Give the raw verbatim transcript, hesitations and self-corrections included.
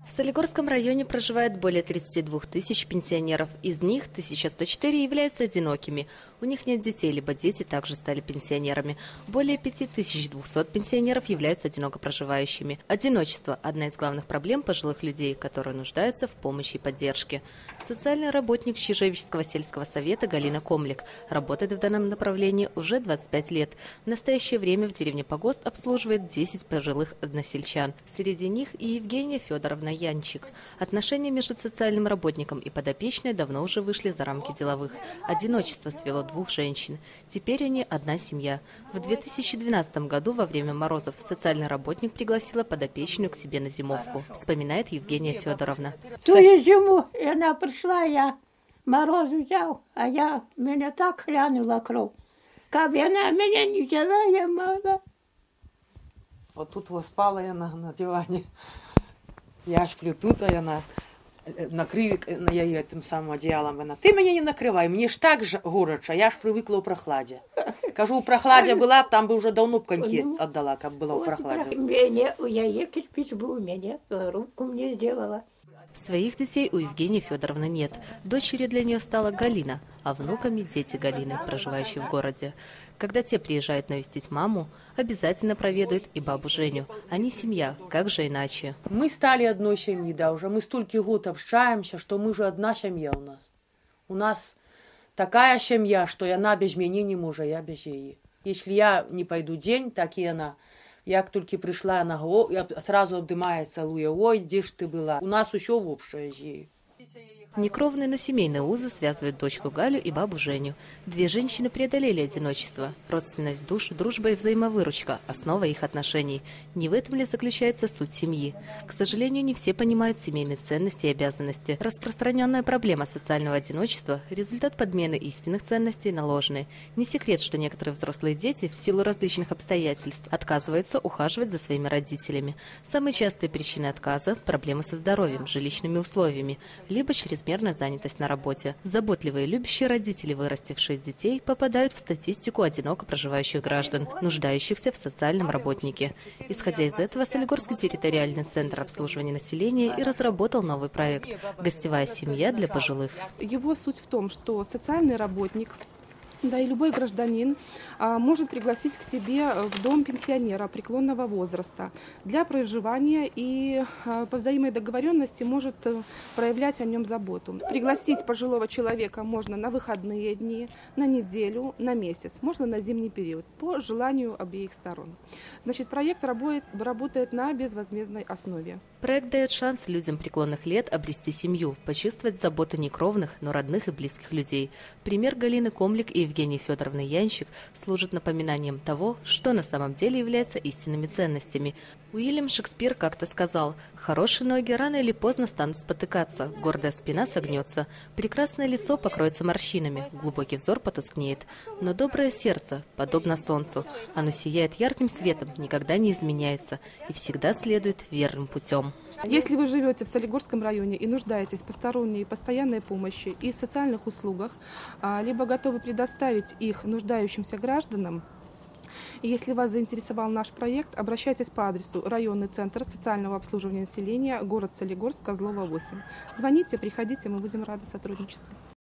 В Солигорском районе проживает более тридцати двух тысяч пенсионеров. Из них тысяча сто четыре являются одинокими. У них нет детей, либо дети также стали пенсионерами. Более пяти тысяч двухсот пенсионеров являются одиноко проживающими. Одиночество – одна из главных проблем пожилых людей, которые нуждаются в помощи и поддержке. Социальный работник Чижевичского сельского совета Галина Комлик работает в данном направлении уже двадцать пять лет. В настоящее время в деревне Погост обслуживает десять пожилых односельчан. Среди них и Евгения Федоровна Янчик. Отношения между социальным работником и подопечной давно уже вышли за рамки деловых. Одиночество свело двух женщин. Теперь они одна семья. В две тысячи двенадцатом году во время морозов социальный работник пригласила подопечную к себе на зимовку, вспоминает Евгения Федоровна. Ту зиму она пришла, я мороз взял, а я, меня так хлянула кровь. Как бы она меня не взяла, я мало. Вот тут вот спала я на, на диване. Я сплю тут, а яна накрию я її тим самим одіялом. Вона, ти мене не накривай, мені ж так ж горячо, я ж привикла у прохладі. Кажу, у прохладі була б, там би вже давно б коньки віддала, як була у прохладі. Меня, я ей кирпич был у меня, руку мне сделала. Своих детей у Евгении Федоровны нет. Дочерью для нее стала Галина, а внуками дети Галины, проживающие в городе. Когда те приезжают навестить маму, обязательно проведают и бабу Женю. Они семья, как же иначе. Мы стали одной семьей, да, уже мы столько год общаемся, что мы же одна семья у нас. У нас такая семья, что она без меня не может, я без ее. Если я не пойду день, так и она. Як тільки прийшла на голову, я сразу обдимає, целує. Ой, де ж ти була? У нас еще в общее. Некровные, но семейные узы связывают дочку Галю и бабу Женю. Две женщины преодолели одиночество. Родственность душ, дружба и взаимовыручка – основа их отношений. Не в этом ли заключается суть семьи? К сожалению, не все понимают семейные ценности и обязанности. Распространенная проблема социального одиночества – результат подмены истинных ценностей на ложные. Не секрет, что некоторые взрослые дети в силу различных обстоятельств отказываются ухаживать за своими родителями. Самые частые причины отказа – проблемы со здоровьем, жилищными условиями, либо через чрезмерная занятость на работе. Заботливые, любящие родители, вырастившие детей, попадают в статистику одиноко проживающих граждан, нуждающихся в социальном работнике. Исходя из этого, Солигорский территориальный центр обслуживания населения и разработал новый проект «Гостевая семья для пожилых». Его суть в том, что социальный работник, да и любой гражданин а, может пригласить к себе в дом пенсионера преклонного возраста для проживания и а, по взаимной договоренности может а, проявлять о нем заботу. Пригласить пожилого человека можно на выходные дни, на неделю, на месяц, можно на зимний период, по желанию обеих сторон. Значит, проект работает, работает на безвозмездной основе. Проект дает шанс людям преклонных лет обрести семью, почувствовать заботу не кровных, но родных и близких людей. Пример Галины Комлик и Евгении Федоровны Янчик служит напоминанием того, что на самом деле является истинными ценностями. Уильям Шекспир как-то сказал: «Хорошие ноги рано или поздно станут спотыкаться, гордая спина согнется, прекрасное лицо покроется морщинами, глубокий взор потускнеет, но доброе сердце, подобно солнцу, оно сияет ярким светом, никогда не изменяется и всегда следует верным путем». Если вы живете в Солигорском районе и нуждаетесь в посторонней и постоянной помощи и социальных услугах, либо готовы предоставить их нуждающимся гражданам, и если вас заинтересовал наш проект, обращайтесь по адресу районный центр социального обслуживания населения, город Солигорск, Козлова, восемь. Звоните, приходите, мы будем рады сотрудничеству.